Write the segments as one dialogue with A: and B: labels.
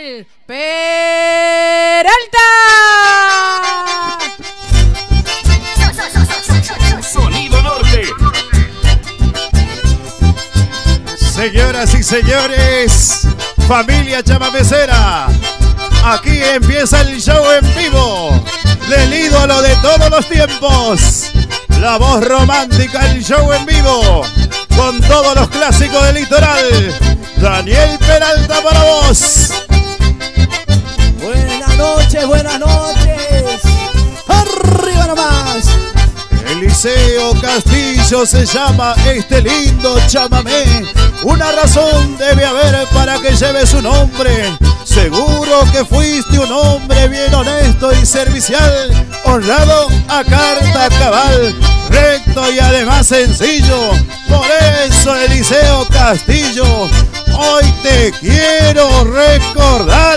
A: Daniel Peralta.
B: Sonido Norte.
C: Señoras y señores, familia chamamecera, aquí empieza el show en vivo del ídolo de todos los tiempos, la voz romántica, el show en vivo con todos los clásicos del litoral. Daniel Peralta para vos.
D: Buenas noches, buenas noches. Arriba nomás.
C: Eliseo Castillo se llama este lindo chamamé. Una razón debe haber para que lleve su nombre. Seguro que fuiste un hombre bien honesto y servicial, honrado a carta cabal, recto y además sencillo. Por eso, Eliseo Castillo, hoy te quiero recordar.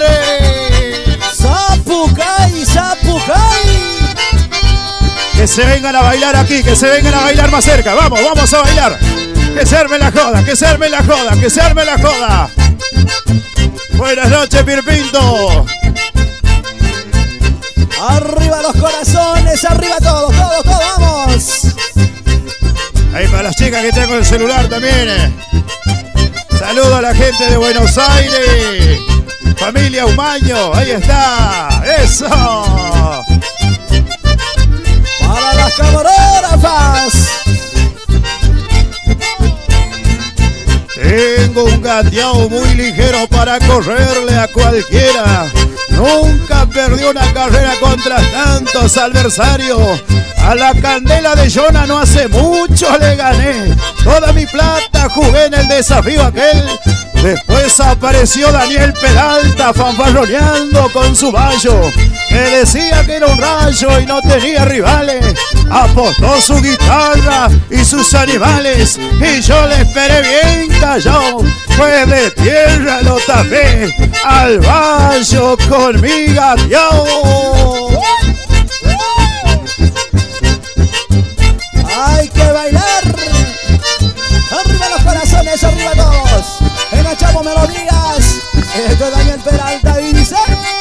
D: Zapucay, Zapucay.
C: Que se vengan a bailar aquí, que se vengan a bailar más cerca. Vamos, vamos a bailar. Que se arme la joda, que se arme la joda, que se arme la joda. Buenas noches, Pirpinto.
D: Arriba los corazones, arriba todos, todos, todos, vamos.
C: Ahí para las chicas que tengo el celular también. Saludo a la gente de Buenos Aires. Familia Humaño, ahí está. ¡Eso!
D: Para las camarógrafas.
C: Tengo un gateado muy ligero para correrle a cualquiera. Nunca perdí una carrera contra tantos adversarios. A la Candela de Jona no hace mucho le gané. Toda mi plata jugué en el desafío aquel. Después apareció Daniel Peralta fanfarroneando con su vallo. Me decía que era un rayo y no tenía rivales. Apostó su guitarra y sus animales y yo le esperé bien callado. Pues de tierra lo tapé al vallo con mi gateao.
D: Hay que bailar. Arriba los corazones, arriba todos. Enganchamos melodías. Esto es Daniel Peralta y dice.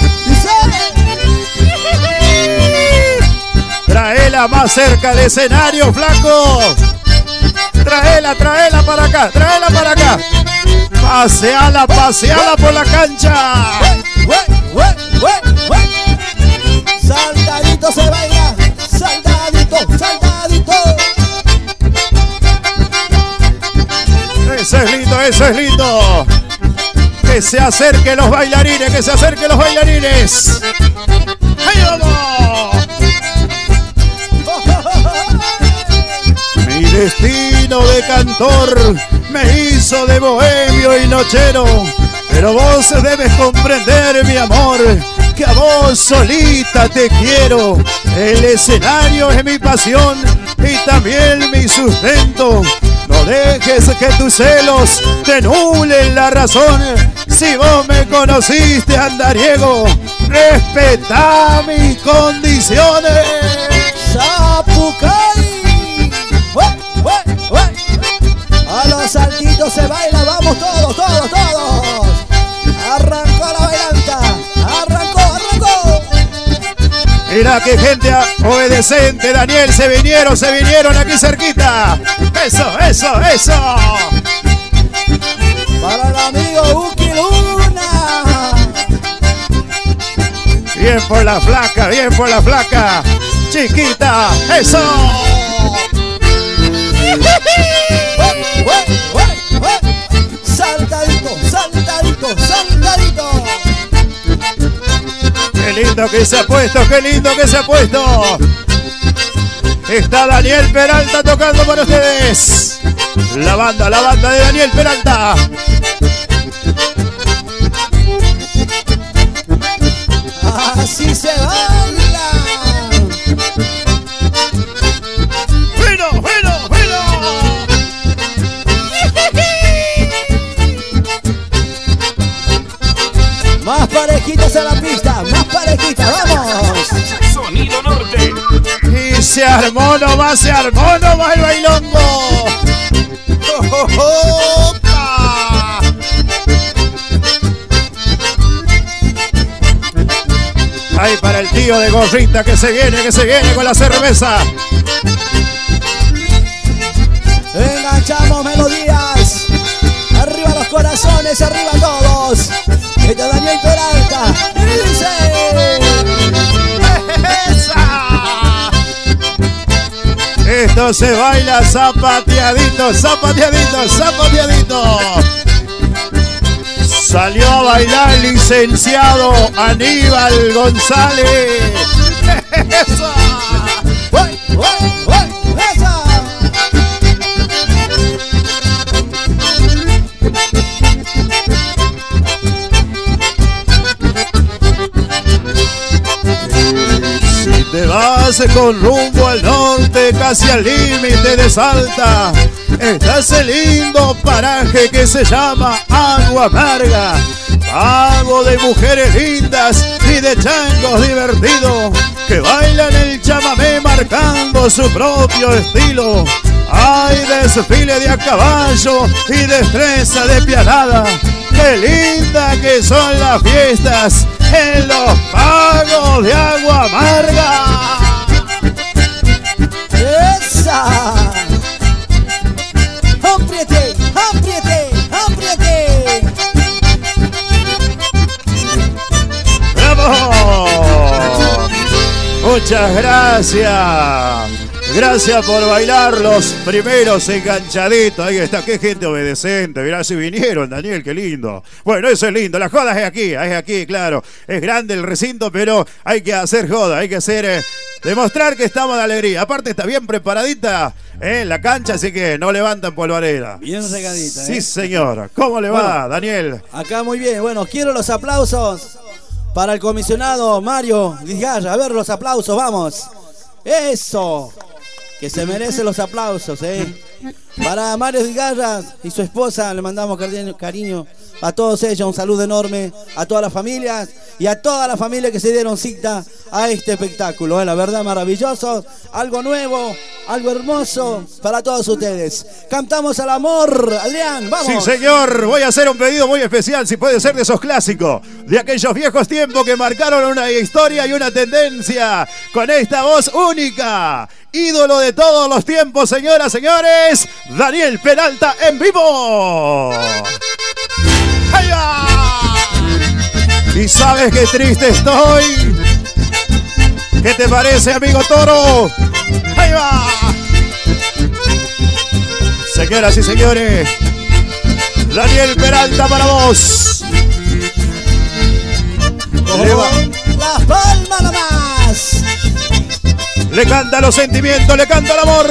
C: Traela más cerca del escenario, flaco. Traela, traela para acá, traela para acá. Paseala, paseala por la cancha.
D: Saltadito se baila. Saltadito, saltadito.
C: Eso es lindo, eso es lindo. Que se acerquen los bailarines, que se acerquen los bailarines. ¡Ahí vamos! Mi destino de cantor me hizo de bohemio y nochero. Pero vos debes comprender, mi amor, que a vos solita te quiero. El escenario es mi pasión y también mi sustento. No dejes que tus celos te nublen la razón. Si vos me conociste, andariego, respetá mis condiciones.
D: Zapucay. A los saltitos se baila, vamos todos, todos, todos. Arrancó la bailanta, arrancó, arrancó.
C: Mira qué gente obedecente, Daniel, se vinieron aquí cerquita. Eso, eso, eso.
D: Para el amigo Uki Luna.
C: Bien por la flaca, chiquita, eso.
D: Saltadito, saltadito, saltadito.
C: Qué lindo que se ha puesto, qué lindo que se ha puesto. Está Daniel Peralta tocando para ustedes. La banda de Daniel Peralta.
D: Así se baila.
C: Bueno, bueno, bueno.
D: Más parejitas a la pista, más parejitas, vamos.
B: Sonido Norte.
C: Y se armó nomás el bailongo. ¡Opa! para el tío de gorrita que se viene con la cerveza.
D: Enganchamos melodías. Arriba los corazones, arriba todos. Este es Daniel Peralta. Y dice...
C: Esto se baila zapateadito, zapateadito, zapateadito. Salió a bailar el licenciado Aníbal González. ¡Eso!
D: ¡Uy, uy, uy! ¡Eso!
C: Si te vas con rumbo al norte, casi al límite de Salta, está ese lindo paraje que se llama Agua Amarga. Pago de mujeres lindas y de changos divertidos que bailan el chamamé marcando su propio estilo. Hay desfile de a caballo y destreza de pianada. ¡Qué linda que son las fiestas en los pagos de Agua Amarga!
D: ¡Esa! ¡Apriete, apriete, apriete!
C: ¡Bravo! Muchas gracias. Gracias por bailar los primeros enganchaditos. Ahí está, qué gente obedecente. Mirá si vinieron, Daniel, qué lindo. Bueno, eso es lindo. La joda es aquí, claro. Es grande el recinto, pero hay que hacer joda, hay que hacer... demostrar que estamos de alegría. Aparte está bien preparadita la cancha, así que no levantan polvareda.
D: Bien regadita.
C: Sí, señor. ¿Cómo le va, Daniel?
D: Acá muy bien. Bueno, quiero los aplausos para el comisionado Mario Vizgaya. A ver los aplausos, vamos. Eso. Que se merece los aplausos, Para Mario Vizgaya y su esposa le mandamos cariño a todos ellos, un saludo enorme a todas las familias y a toda la familia que se dieron cita a este espectáculo, la verdad maravilloso, algo nuevo, algo hermoso para todos ustedes. Cantamos al amor, Adrián, vamos.
C: Sí, señor, voy a hacer un pedido muy especial, si puede ser de esos clásicos, de aquellos viejos tiempos que marcaron una historia y una tendencia, con esta voz única, ídolo de todos los tiempos, señoras, señores, Daniel Peralta en vivo. ¡Ahí va! Y sabes qué triste estoy. ¿Qué te parece, amigo Toro? ¡Ahí va! Señoras y señores, Daniel Peralta para vos.
D: Las palmas nomás.
C: Le canta los sentimientos, le canta el amor.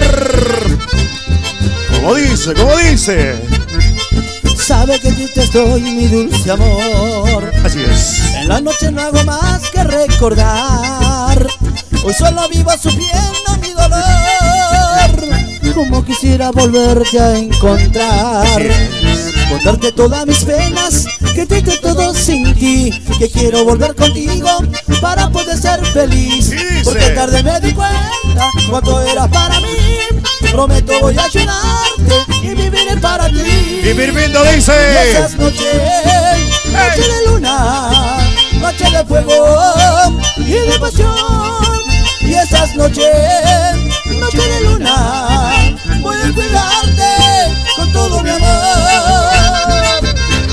C: Como dice, como dice.
D: Sabe que triste estoy, mi dulce amor.
C: Así es.
D: En la noche no hago más que recordar. Hoy solo vivo sufriendo mi dolor. Como quisiera volverte a encontrar. Contarte todas mis penas, que triste todo sin ti. Que quiero volver contigo para poder ser feliz. Porque tarde me di cuenta cuánto eras para mí. Prometo voy a ayudarte y viviré para ti.
C: Y Mirmindo dice:
D: y esas noches, noche de luna, noche de fuego y de pasión. Y esas noches, noche de luna, voy a cuidarte con todo mi amor.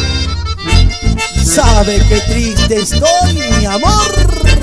D: Sabe que triste estoy, mi amor.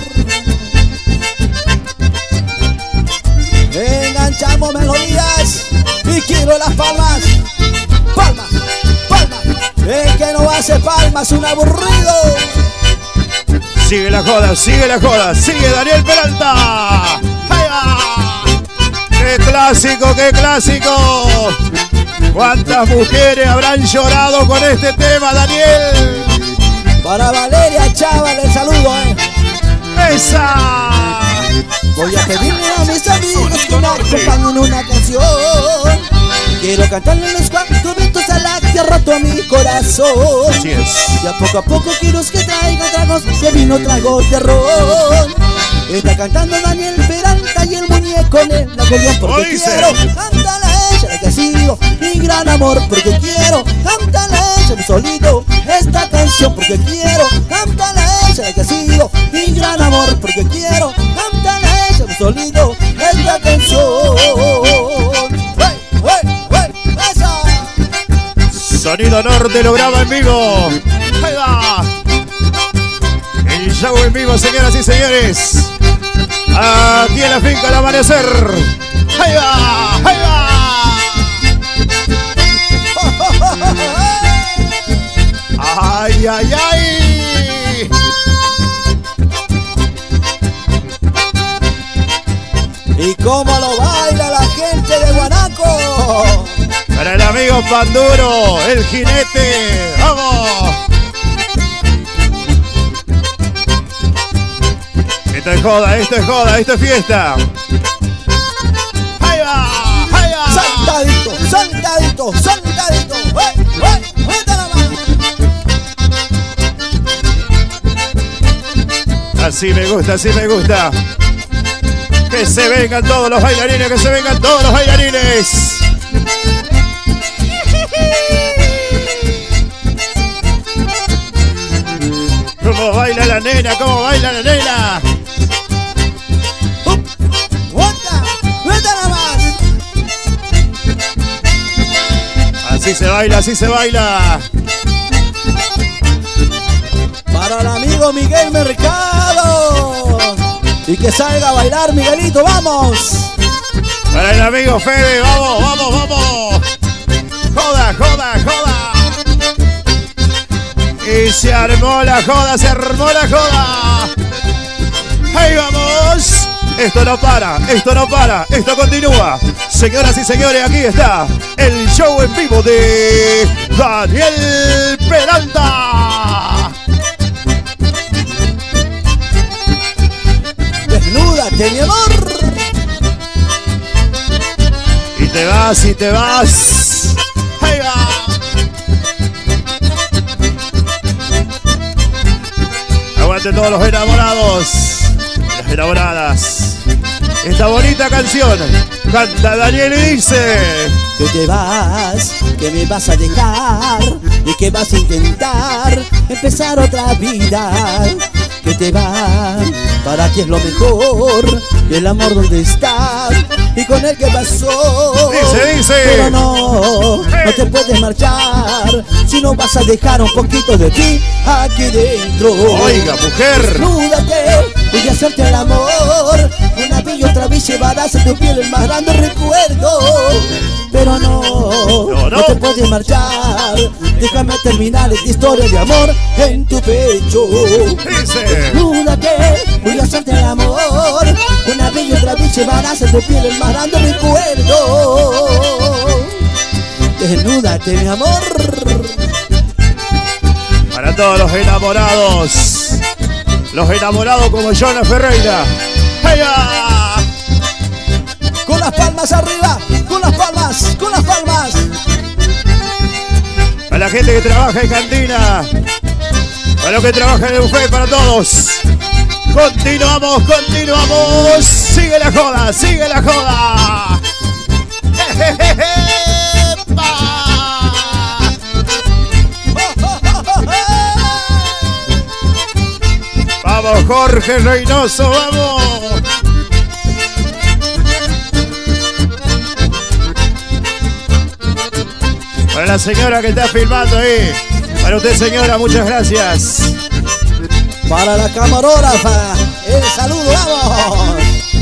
D: Enganchamos melodías y quiero las palmas. Palmas, palmas. El que no hace palmas, un aburrido.
C: Sigue la joda, sigue la joda, sigue Daniel Peralta. ¡Ahí va! ¡Qué clásico, qué clásico! ¿Cuántas mujeres habrán llorado con este tema, Daniel?
D: Para Valeria Chaval, el saludo,
C: ¡Esa!
D: Voy a pedirle a mis amigos que me acompañen una canción. Quiero cantarle unos cuantos vientos a la que ha roto a mi corazón.
C: Así es.
D: Y a poco quiero que traigan tragos de vino, tragos de ron. Está cantando Daniel Peralta y el muñeco en el acordeón. Porque quiero cantarle a ella la que ha sido mi gran amor. Porque quiero cantarle a ella mi solito esta canción. Porque quiero cantarle a ella la que ha sido mi gran amor. Porque quiero
C: Sonido Norte lo graba en vivo. Ahí va. El show en vivo, señoras y señores. Aquí en la finca del amanecer. Ahí va, ahí va. Ay, ay, ay.
D: ¿Y cómo lo baila la gente de Guanaco?
C: Para el amigo Panduro, el jinete. ¡Vamos! Esto es joda, esto es joda, esto es fiesta. ¡Ahí va! ¡Ahí va!
D: ¡Saltadito, saltadito, saltadito! ¡Vete la mano!
C: Así me gusta, así me gusta. Que se vengan todos los bailarines, que se vengan todos los bailarines. ¿Cómo baila la nena? ¿Cómo baila la nena?
D: ¡Vete nada más!
C: Así se baila, así se baila.
D: Para el amigo Miguel Mercado. Y que salga a bailar, Miguelito, ¡vamos!
C: Para el amigo Fede, vamos, vamos, vamos. Joda, joda, joda. Y se armó la joda, se armó la joda. ¡Ahí vamos! Esto no para, esto no para, esto continúa. Señoras y señores, aquí está el show en vivo de Daniel Peralta.
D: Desnúdate, mi amor.
C: Y te vas, y te vas. ¡Ahí va! Aguante todos los enamorados, las enamoradas. Esta bonita canción canta Daniel y dice:
D: Que te vas, que me vas a dejar y que vas a intentar empezar otra vida. Que te vas, para ti es lo mejor. Y el amor donde está y con el que pasó.
C: Dice.
D: Pero no te puedes marchar si no vas a dejar un poquito de ti aquí dentro.
C: Oiga, mujer.
D: Desnúdate, voy a hacerte el amor. Una vez y otra vez llevarás en tu piel el más grande recuerdo. Pero no te puedes marchar. Déjame terminar esta historia de amor en tu pecho.
C: Dice:
D: Desnúdate, voy a hacerte el amor. Una vez y otra vez llevarás en tu piel el más grande recuerdo. Desnúdate, mi amor.
C: Para todos los enamorados como Jonah Ferreira. ¡Ella!
D: Con las palmas arriba, con las palmas, con las palmas.
C: Para la gente que trabaja en cantina, para los que trabajan en el buffet, para todos. Continuamos, continuamos. Sigue la joda, sigue la joda. Vamos, Jorge Reynoso, vamos. Para la señora que está filmando ahí. Para usted, señora, muchas gracias.
D: Para la camarógrafa, el saludo, vamos.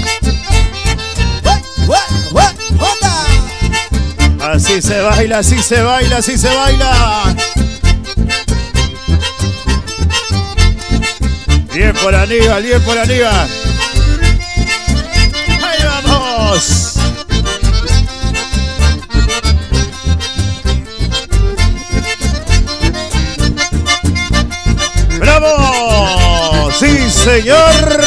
C: Así se baila, así se baila, así se baila. Bien por Aníbal, bien por Aníbal. ¡Ahí vamos! ¡Bravo! ¡Sí, señor!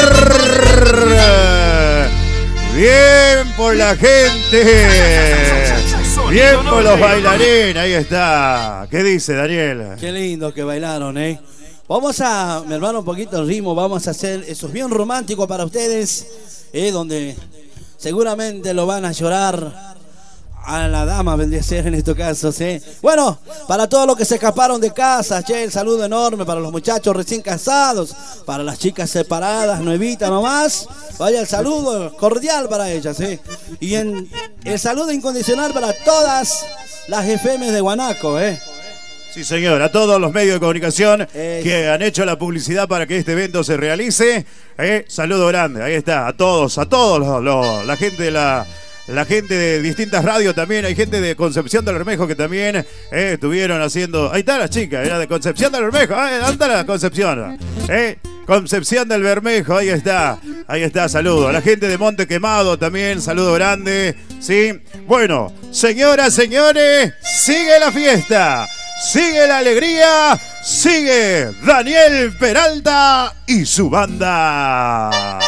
C: Bien por la gente. Bien por los bailarines. Ahí está. ¿Qué dice, Daniel?
D: Qué lindo que bailaron, ¿eh? Vamos a mermar un poquito el ritmo. Vamos a hacer eso bien romántico para ustedes, donde seguramente lo van a llorar. A la dama vendría a ser en estos casos, ¿eh? Bueno, para todos los que se escaparon de casa, che, el saludo enorme para los muchachos recién casados, para las chicas separadas, nuevitas nomás. Vaya el saludo cordial para ellas, ¿eh? Y el saludo incondicional para todas las FM de Guanaco, ¿eh?
C: Sí, señor, a todos los medios de comunicación que han hecho la publicidad para que este evento se realice. Saludo grande, ahí está, a todos la gente de la gente de distintas radios también. Hay gente de Concepción del Bermejo que también estuvieron haciendo. Ahí está la chica, era de Concepción del Bermejo. ¿Dónde está la Concepción? Concepción del Bermejo, ahí está, saludo. A la gente de Monte Quemado también, saludo grande, ¿sí? Bueno, señoras, señores, sigue la fiesta, sigue la alegría, sigue Daniel Peralta y su banda.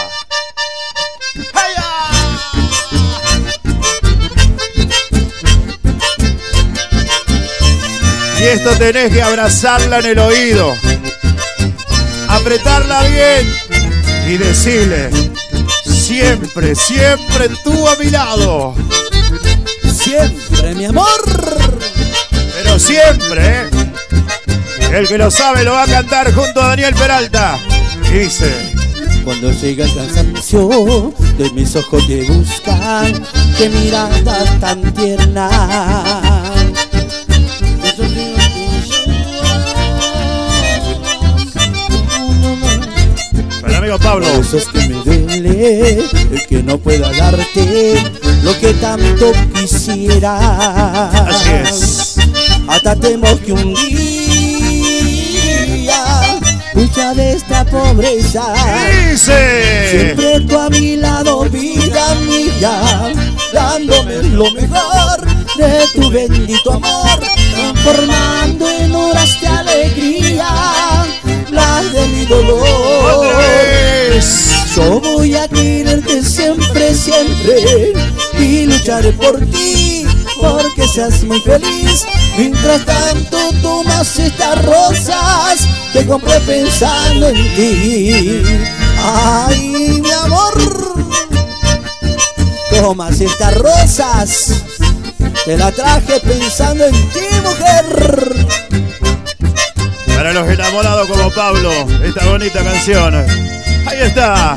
C: Y esto tenés que abrazarla en el oído, apretarla bien y decirle: siempre, siempre tú a mi lado.
D: Siempre, mi amor.
C: Pero siempre, el que lo sabe lo va a cantar junto a Daniel Peralta. Y dice:
D: cuando llega el cansancio de mis ojos te buscan, qué mirada tan tierna.
C: Amigo Pablo.
D: Por eso es que me duele el que no pueda darte lo que tanto quisiera.
C: Así es.
D: Hasta temo que un día huya de esta pobreza.
C: Dice:
D: siempre tú a mi lado, vida mía, dándome lo mejor de tu bendito amor, transformando en horas de alegría las de mi dolor. Yo voy a quererte siempre, siempre, y lucharé por ti, porque seas muy feliz. Mientras tanto tomas estas rosas que compré pensando en ti. Ay, mi amor, tomas estas rosas, te la traje pensando en ti, mujer.
C: Para los enamorados como Pablo, esta bonita canción. Ahí está.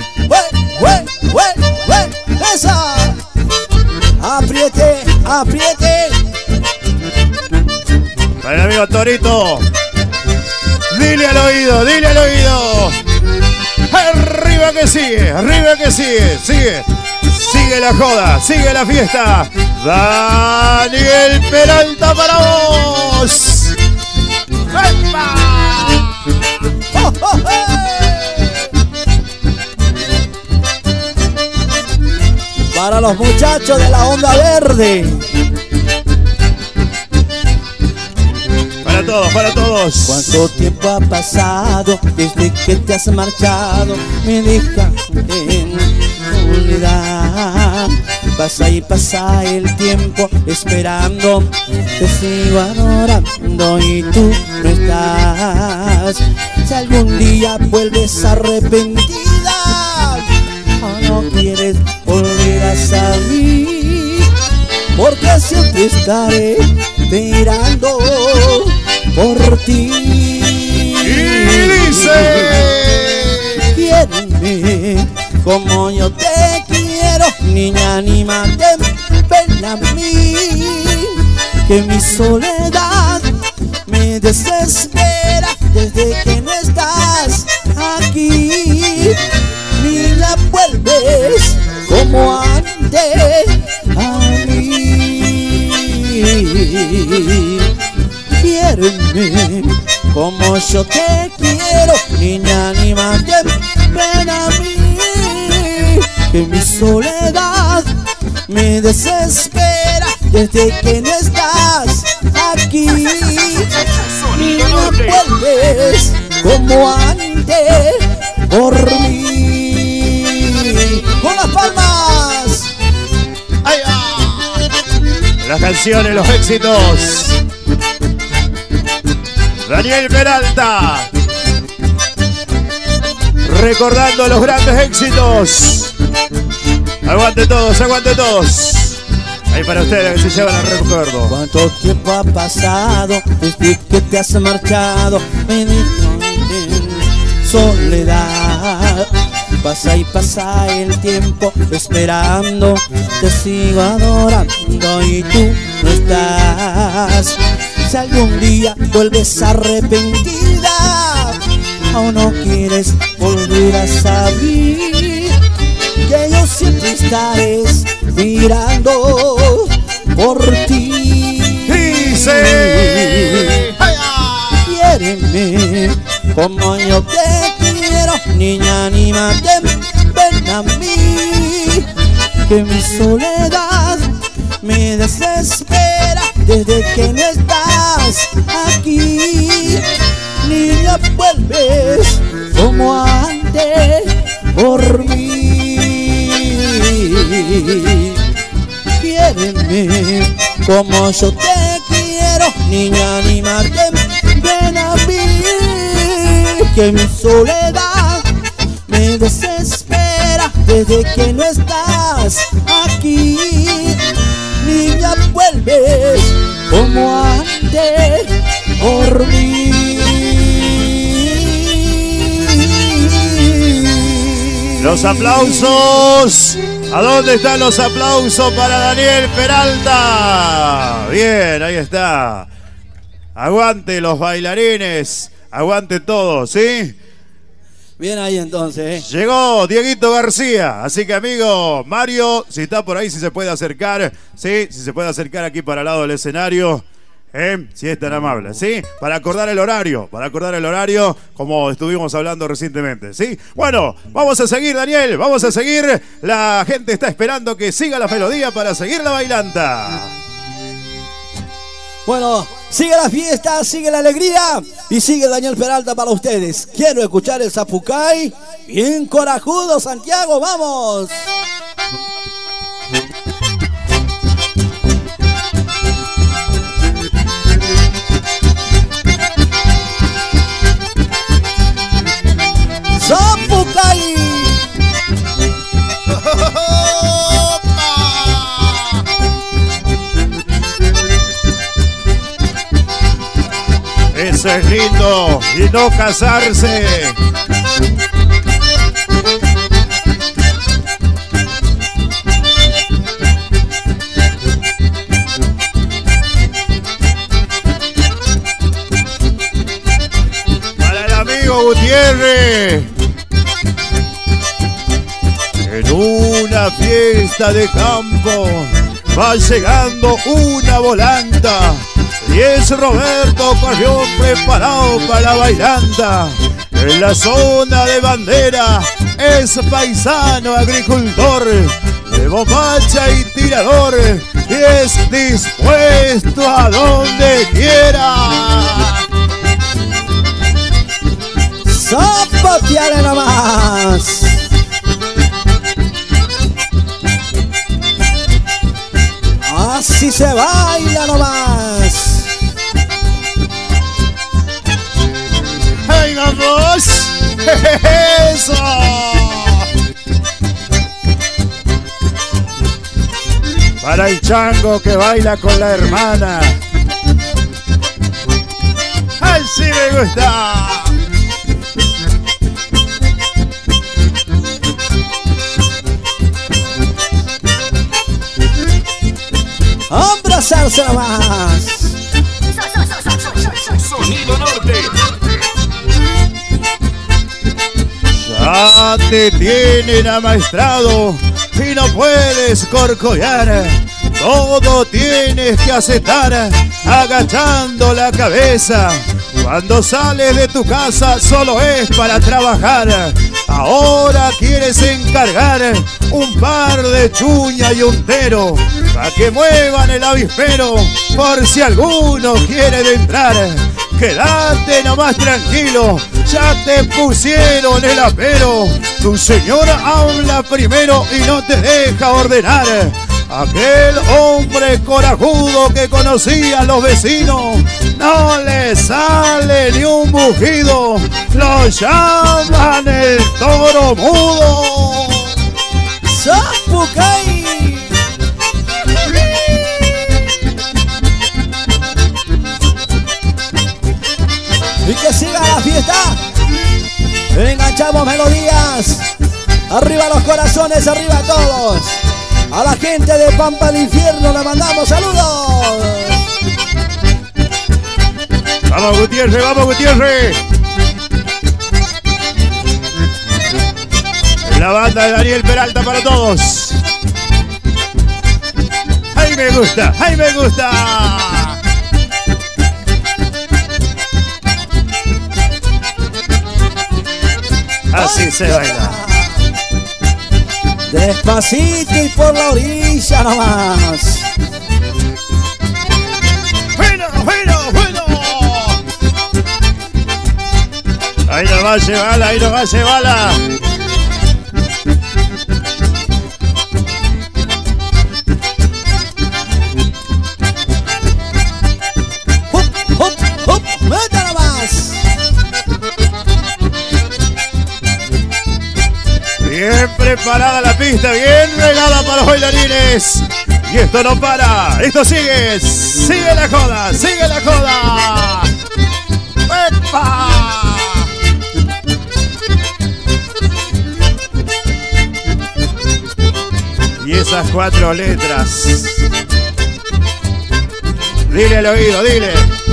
D: ¡Esa! Apriete, apriete.
C: Para el amigo Torito, dile al oído, dile al oído. Arriba que sigue, sigue. Sigue la joda, sigue la fiesta. Daniel Peralta para vos. ¡Epa! ¡Oh, oh, oh!
D: Para los muchachos de la Onda Verde.
C: Para todos.
D: ¿Cuánto tiempo ha pasado desde que te has marchado? Me dejaste en soledad. Pasa y pasa el tiempo esperando, te sigo adorando y tú no estás. Si algún día vuelves arrepentida o no quieres volver a salir, porque siempre estaré esperando por ti.
C: Y dice:
D: quiéreme como yo te quiero, niña, anímate, ven a mí, que mi soledad me desespera desde que no estás aquí. Ni la vuelves como antes a mí. Quiéreme como yo te quiero, niña, anímate, ven a mí, que mi soledad me desespera desde que no estás aquí. Ni la vuelves como antes por mí. ¡Con las palmas!
C: ¡Ay, las canciones, los éxitos. Daniel Peralta, recordando los grandes éxitos. Aguante todos, aguante todos. Ahí para ustedes que se llevan el recuerdo.
D: ¿Cuánto tiempo ha pasado desde que te has marchado? Me dejaste en soledad. Pasa y pasa el tiempo esperando, te sigo adorando y tú no estás. Si algún día vuelves arrepentida o no quieres volver a saber, que yo siempre estaré mirando por ti.
C: Dice,
D: quiéreme como yo te quiero, niña, anímate, ven a mí, que mi soledad me desespera desde que no estás aquí. Niña, vuelves como antes por mí. Quiéreme como yo te quiero, niña, anímate, ven a mí, que mi soledad me desespera desde que no estás aquí. Niña, vuelves como antes por mí.
C: los aplausos. ¿A dónde están los aplausos para Daniel Peralta? Bien, ahí está. Aguante los bailarines, aguante todo, ¿sí?
D: Bien ahí entonces,
C: Llegó Dieguito García, así que amigo Mario, si está por ahí, si se puede acercar, ¿sí? Si se puede acercar aquí para el lado del escenario, si es tan amable, ¿sí? Para acordar el horario, como estuvimos hablando recientemente, ¿sí? Bueno, vamos a seguir, Daniel, vamos a seguir. La gente está esperando que siga la melodía para seguir la bailanta.
D: Bueno, sigue la fiesta, sigue la alegría y sigue Daniel Peralta para ustedes. Quiero escuchar el Zapucay bien corajudo, Santiago, ¡vamos! ¡Zapucay!
C: Eso es lindo y no casarse. Para el amigo Gutiérrez. En una fiesta de campo va llegando una volanta. Y es Roberto Carrión preparado para la bailanta. En la zona de bandera es paisano agricultor, de bombacha y tirador, y es dispuesto a donde quiera.
D: ¡Zapateale nomás! Así se baila nomás.
C: ¡Ay, vamos! ¡Eso! Para el chango que baila con la hermana. ¡Ay, sí me gusta!
D: Abrazarse nomás.
B: Sonido Norte.
C: Ya te tienen amaestrado y no puedes corcollar. Todo tienes que aceptar agachando la cabeza. Cuando sales de tu casa solo es para trabajar. Ahora quieres encargar un par de chuña y un tero para que muevan el avispero por si alguno quiere entrar. Quédate nomás tranquilo, ya te pusieron el apero. Tu señora habla primero y no te deja ordenar. Aquel hombre corajudo que conocían los vecinos, no le sale ni un mugido, lo llaman el toro mudo.
D: ¡Zapucay! Y que siga la fiesta. Enganchamos melodías. Arriba los corazones, arriba todos. A la gente de Pampa del Infierno le mandamos saludos.
C: Vamos, Gutiérrez, vamos, Gutiérrez. La banda de Daniel Peralta para todos. ¡Ay, me gusta! ¡Ay, me gusta! Así se baila.
D: Despacito y por la orilla nomás.
C: ¡Bueno, bueno, bueno! Ahí nomás llévala, ahí nomás llévala.
D: ¡Métala más!
C: Bien preparada la pista, bien regada para los bailarines. Y esto no para, esto sigue. Sigue la joda, sigue la joda. ¡Epa! Y esas 4 letras. Dile al oído, dile.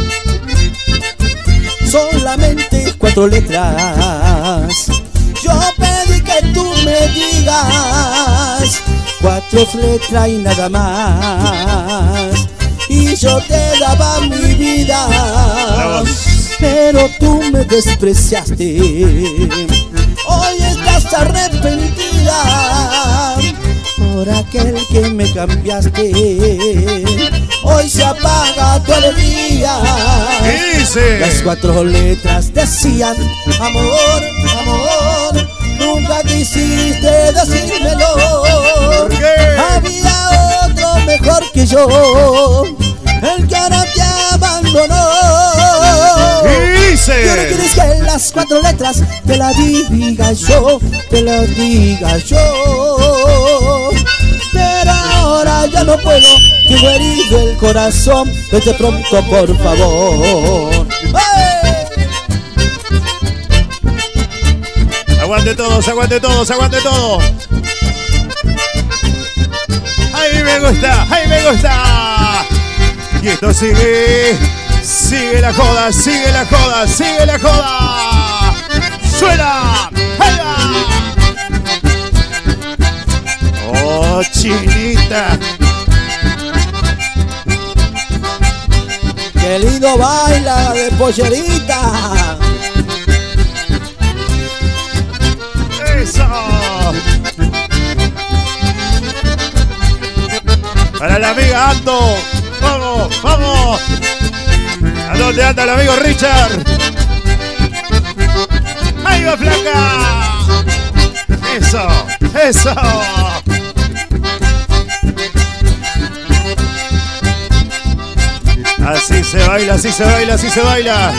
D: Solamente 4 letras. Yo pedí que tú me digas 4 letras y nada más. Y yo te daba mi vida, pero tú me despreciaste. Hoy estás arrepentida por aquel que me cambiaste. Hoy se apaga tu alegría.
C: ¿Qué dice?
D: Las 4 letras decían amor, amor. Nunca quisiste decírmelo.
C: ¿Por qué?
D: Había otro mejor que yo, el que ahora te abandonó.
C: ¿Qué dice?
D: Y ahora quieres que las 4 letras te la diga yo, te la diga yo. Pero ahora ya no puedo, tengo herido el corazón. Vete pronto, por favor. ¡Hey!
C: Aguante todos, aguante todos, aguante todo. ¡Ay, me gusta! ¡Ay, me gusta! Y esto sigue. Sigue la joda, sigue la joda, sigue la joda. ¡Suena! ¡Ahí va! ¡Oh, chinita!
D: ¡Qué lindo baila de pollerita!
C: ¡Eso! Para la amiga Ando. ¡Vamos, vamos! ¿A dónde anda el amigo Richard? ¡Ahí va, flaca! ¡Eso! ¡Eso! Así se baila, así se baila, así se baila.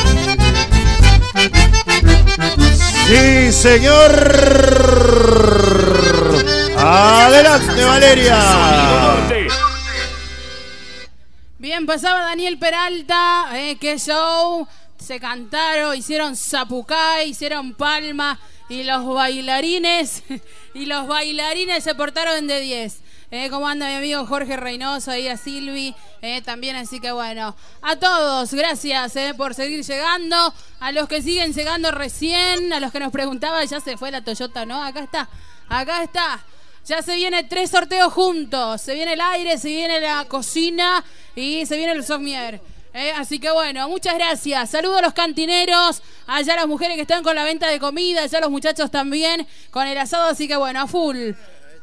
C: ¡Sí, señor! ¡Adelante, Valeria!
A: Bien, pasaba Daniel Peralta, qué show. Se cantaron, hicieron zapucay, hicieron palma. Y los bailarines se portaron de 10. ¿Cómo anda mi amigo Jorge Reynoso? Ahí a Silvi también, así que bueno. A todos, gracias por seguir llegando. A los que siguen llegando recién, a los que nos preguntaban, ya se fue la Toyota, ¿no? Acá está, acá está. Ya se viene 3 sorteos juntos. Se viene el aire, se viene la cocina y se viene el somier. Así que bueno, muchas gracias. Saludos a los cantineros, allá a las mujeres que están con la venta de comida, allá a los muchachos también con el asado, así que bueno, a full.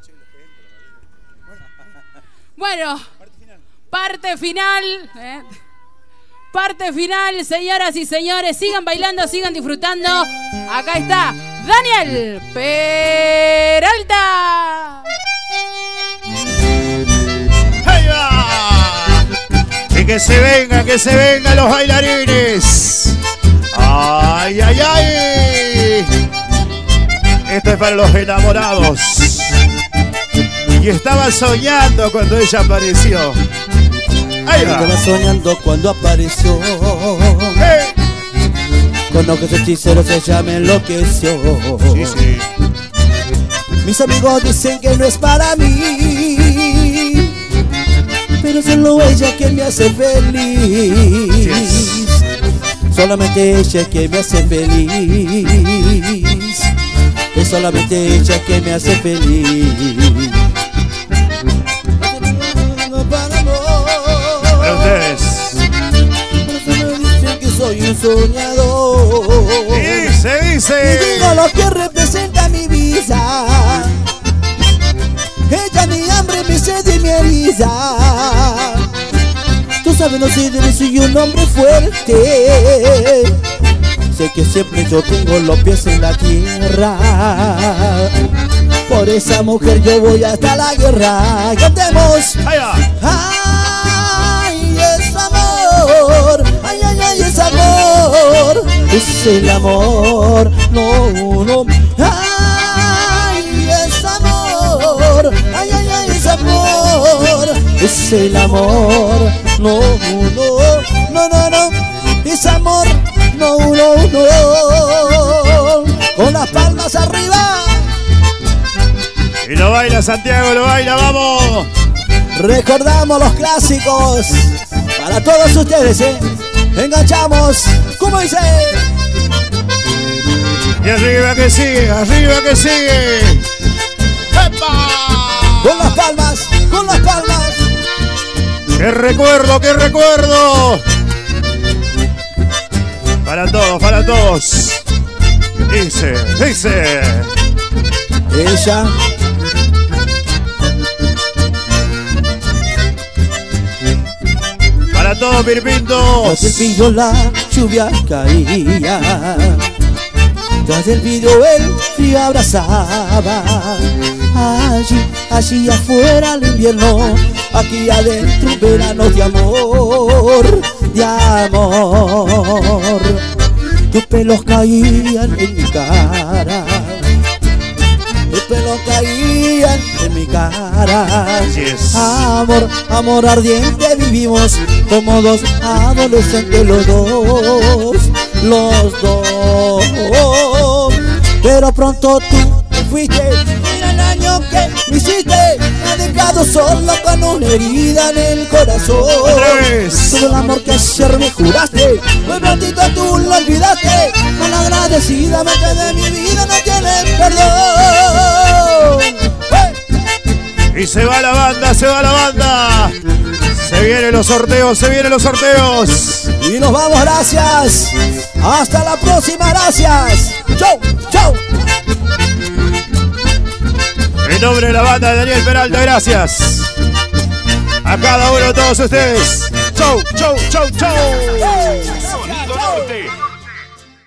A: Bueno, parte final. Parte final, señoras y señores. Sigan bailando, sigan disfrutando. Acá está Daniel Peralta.
C: ¡Ahí va! Y que se vengan los bailarines. ¡Ay, ay, ay! Esto es para los enamorados. Y estaba soñando cuando ella apareció. Ahí va.
D: Estaba soñando cuando apareció.
C: ¡Hey!
D: Con ojos hechiceros ella me enloqueció.
C: Sí, sí.
D: Mis amigos dicen que no es para mí, pero solo ella que me hace feliz. solamente ella es que me hace feliz. Es solamente ella que me hace feliz.
C: Para ustedes.
D: Dicen que soy un soñador.
C: Dice.
D: Y digo lo que representa mi vida. Ella mi hambre, mi sed y mi herida. Tú sabes, no soy de soy un hombre fuerte. Sé que siempre yo tengo los pies en la tierra. Por esa mujer yo voy hasta la guerra. Cantemos.
C: Allá.
D: Ay, es amor. Ay, ay, ay, es amor. Es el amor. No, no. Ay, es amor. Ay, ay, ay, es amor. Es el amor. No, no, no, no, no. Es amor. No, no, no. Con las palmas arriba.
C: Y lo baila Santiago, lo baila, vamos.
D: Recordamos los clásicos para todos ustedes, enganchamos, ¿cómo dice?
C: Y arriba que sigue, arriba que sigue. ¡Epa!
D: Con las palmas, con las palmas.
C: ¡Qué recuerdo, qué recuerdo! Para todos, para todos. Dice.
D: Ella.
C: Para todos, Pirpintos.
D: Tras el vidrio la lluvia caía. Tras el vidrio el frío abrazaba. Allí afuera el invierno. Aquí adentro un verano de amor. De amor. Tus pelos caían en mi cara. Tus pelos caían en mi cara.
C: Yes.
D: Amor, amor ardiente vivimos como dos adolescentes los dos. Pero pronto tú te fuiste. Mira el año que me hiciste. Me ha dejado solo con una herida en el corazón.
C: Otra vez.
D: Todo el amor que ayer me juraste, muy prontito tú lo olvidaste. Malagradecida de mi vida no tiene perdón.
C: Y se va la banda, se va la banda. Se vienen los sorteos, se vienen los sorteos.
D: Y nos vamos, gracias. Hasta la próxima, gracias. Chau, chau.
C: En nombre de la banda de Daniel Peralta, gracias. A cada uno de todos ustedes. Chau, chau, chau, chau.